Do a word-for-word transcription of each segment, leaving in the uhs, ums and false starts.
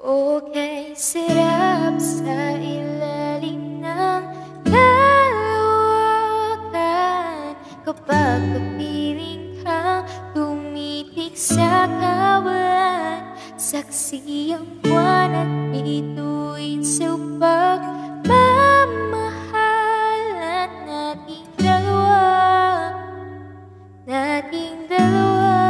Okay, sarap sa ilalim ng kalawakan kapag kapiling kang tumitik sa kawalan. Saksi ang buwan at bituin sa pagmamahalan nating dalawa, nating dalawa.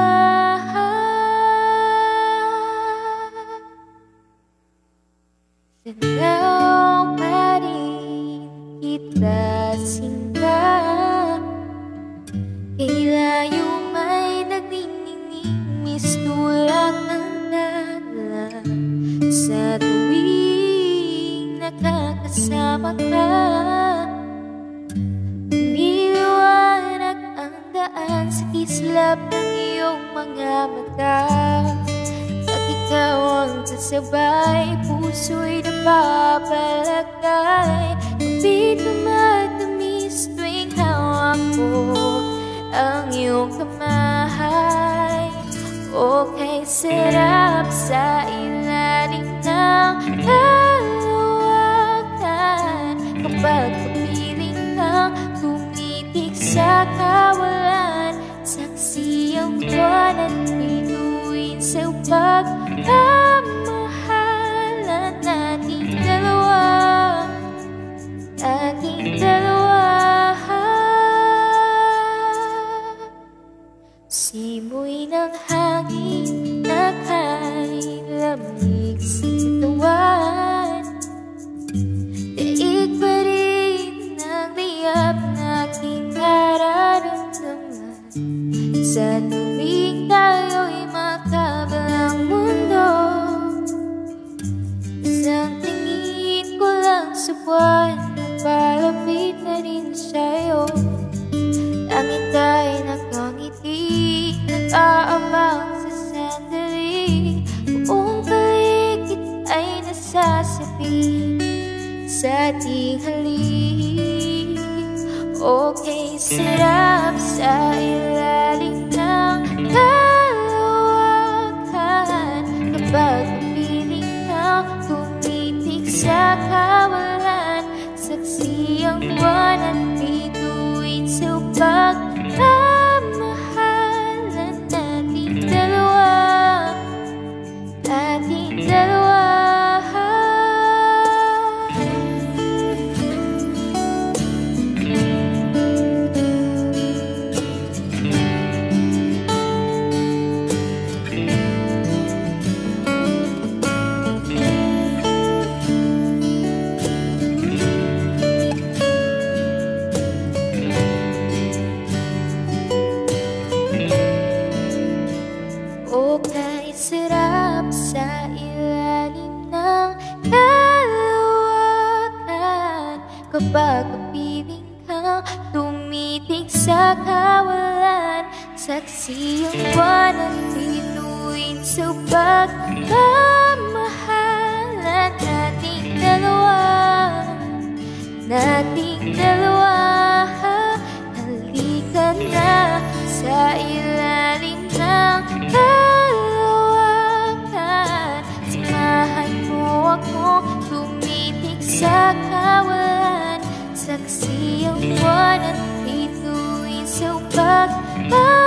Sanaw pa rin kita sinta, kay layo may nagniningning mistulak ang dala. Sa tuwing nakakasama ka, umiliwanag ang daan sa kislap ng iyong mga mata. Ikaw ang kasabay, puso'y napapalagay. Kapit na matamis tuwing hawak ko ang iyong kamay. Okay, sarap sa ilalim ng kalawakan kapag kapiling kang tumitik sa kawalan. Saksi ang buwan at bituin sa pagmamahalan nating dalawa, nating dalawa. Simoy ng hangin na kay lamig sa katawan, daig pa rin ang liyap na aking nararamdaman. Sa tuwing tayo'y makabalang mundo, isang tingin ko lang sa buwan, palapit na rin sa'yo. Langit ay nakangiti, nag-aabang sa sandali. Buong paligid ay nasasabi sa ating halik. Okay, sarap sa ilalim ng kalawakan kapag kapiling kang tumitik sa kawalan. Saksi ang buwan at bituin sa pagmamahalan nating dalawa, nating dalawa. Okay, sarap sa ilalim ng kalawakan kapag kapiling kang tumitik sa kawalan. Saksi ang buwan at bituin sa pagmamahalan nating dalawa, nating dalawa. Halika na sa ilalim ng kalawakan, samahan mo akong tumitik sa kawalan. Saksi ang buwan at bituin sa pagmamahalan